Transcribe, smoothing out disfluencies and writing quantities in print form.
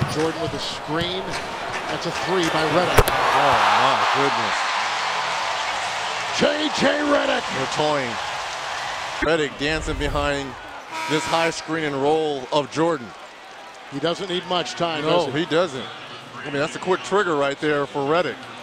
Jordan with a screen. That's a three by Redick. Oh my goodness. J.J. Redick. They're toying. Redick dancing behind this high screen and roll of Jordan. He doesn't need much time, No, does he? he doesn't. I mean, that's a quick trigger right there for Redick.